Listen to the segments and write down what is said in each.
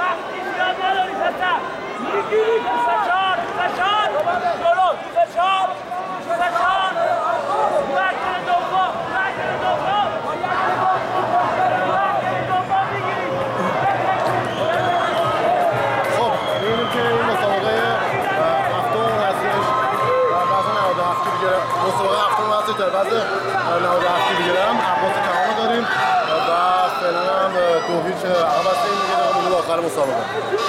بعد 97 بگیرم عباس تمام داریم و فعلا هم 2-0 عقب هستیم دیگه تا آخر مسابقه.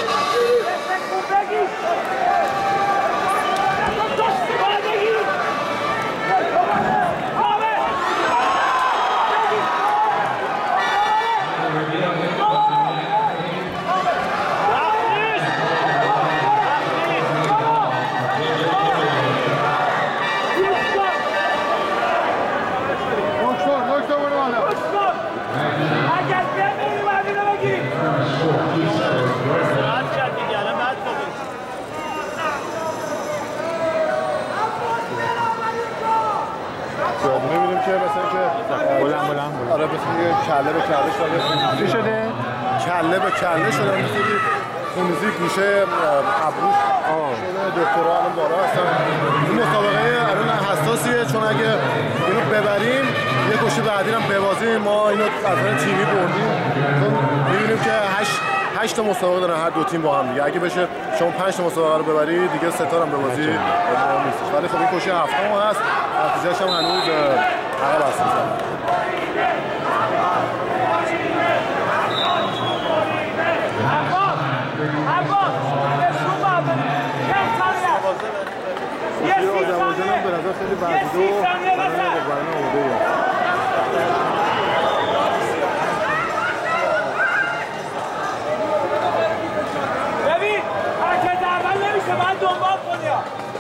می‌بینیم که مثلا که بلند آره مثلا کله به کله شده. چی شده؟ کله به کله شده. مثلا خونریزی گوشه ابروش شده. دکترها الان بالا هستن. این مسابقه الان حساسیه چون اگه اینو ببریم یه گوشه بعدی هم ببازیم ما اینو از نظر تیمی بردیم. چون می‌بینیم که 8 تا مسابقه دارن هر دو تیم با هم دیگه. اگه بشه شما 5 تا مسابقه رو ببری دیگه 3 تا هم ببازی نیست. ولی خب این کوشش هفتم هست. نتیجهش هم هنوز عقب هست. به نظر خیلی بعدی و برنامه آماده ببین حرکت اول نمیشه باید دنبال کنی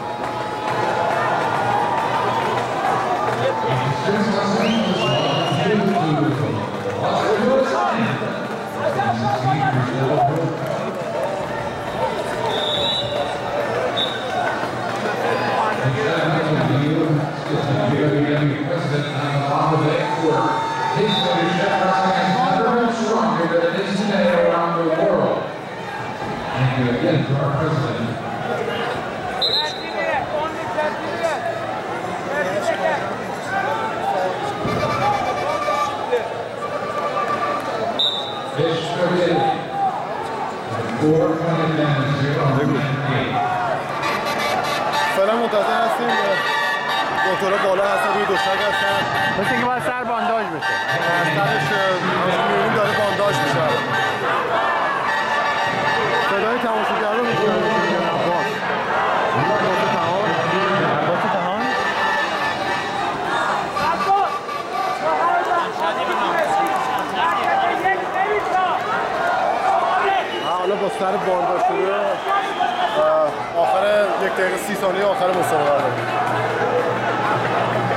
Again, to our president. فعلا منتظر هستیم دکترها بالا هستن روی دوشک هستن مثل اینکه باید سر بانداژ بشه سرش میبینیم داره بانداژ میشه صدای تماشاگر رو میشنویم عباس حالا با سر بانداژ شده آخر 1 دقیقه 30 ثانیه آخر مسابقه